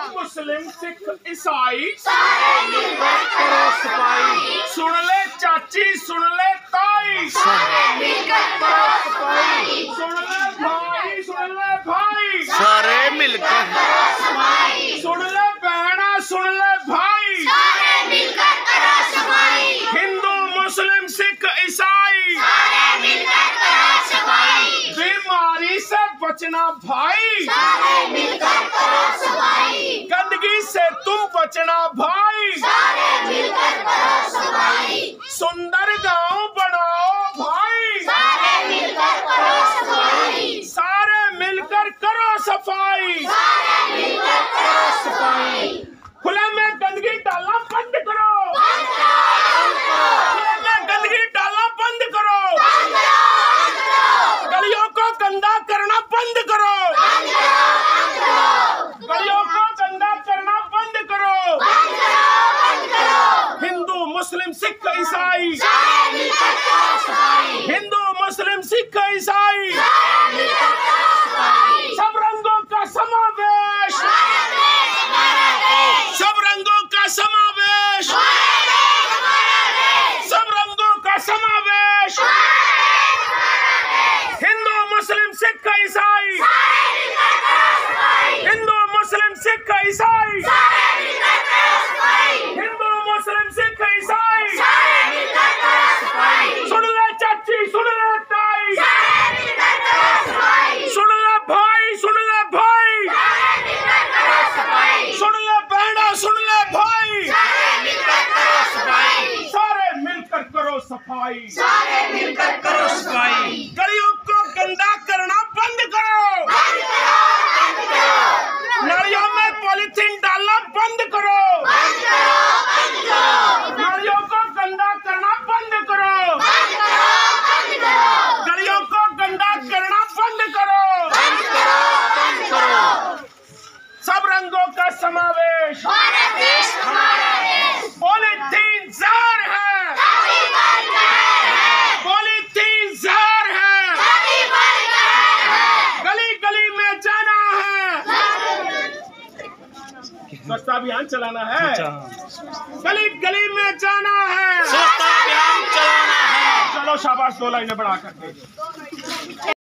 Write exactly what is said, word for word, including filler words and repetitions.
मुस्लिम सिख ईसाई सारे मिलकर करो सफाई। सुन ले चाची सुन ले ताई, सारे मिलकर करो सफाई। सुन ले भाई सुन ले भाई, सारे मिलकर करो सफाई। सुन ले बहना सुन ले भाई, सारे मिलकर करो सफाई। हिंदू मुस्लिम सिख ईसाई सारे मिलकर करो सफाई। बीमारी से बचना भाई, सारे मिलकर करो सफाई। गंदगी से तुम बचना भाई, सारे मिलकर करो सफाई। सुंदर गांव बनाओ भाई, सारे मिलकर करो सफाई। सारे मिलकर करो सफाई। सारे मिलकर करो सफाई। खुले में गंदगी डालना बंद करो, बंद करो, बंद करो। खुले में गंदगी डालना बंद करो, बंद करो, बंद करो। गलियों को गंदा करना बंद करो, बंद करो, बंद करो। गलियों को गंदा करना बंद करो। बंद करो, बंद करो। हिंदू मुस्लिम सिख ईसाई, सारे मिलकर करो सफाई। हिंदू मुस्लिम सिख ईसाई, सारे मिलकर करो सफाई। सब रंगों का समावेश, हमारा देश, हमारा देश। सब रंगों का समावेश, हमारा देश, हमारा देश। सब रंगों का समावेश। हमारा देश, हमारा देश। हिंदू मुस्लिम सिख ईसाई, सारे मिलकर करो सफाई। हिंदू मुस्लिम सिख ईसाई, सारे मिलकर करो सफाई। हिंदू मुस्लिम सिख ईसाई। सारे मिलकर करो सफाई। सुन ले चाची सुन ले ताई, सारे मिलकर करो सफाई। सुन ले भाई सुन ले भाई, सारे मिलकर करो सफाई। सुन ले बहना सुन ले भाई, सारे मिलकर करो सफाई। सारे मिलकर करो सफाई। सारे मिलकर करो सफाई। गलियों को गंदा करना बंद करो, बंद करो, बंद करो। नालियों में पॉलीथीन डालना बंद करो, बंद करो, बंद करो। नालियों को गंदा करना बंद करो, बंद करो, बंद करो। गलियों को गंदा करना बंद करो। बंद करो, बंद करो। सब रंगों का समावेश, हमारा देश, हमारा देश। पॉलीथीन जहर है, सभी पर कहर है। पॉलीथीन जहर है, सभी पर कहर है। गली गली में जाना है, स्वच्छता अभियान चलाना है, गली गली में जाना है, स्वच्छता अभियान चलाना है। चलो शाबाश दो लाइनें बढ़ा करके।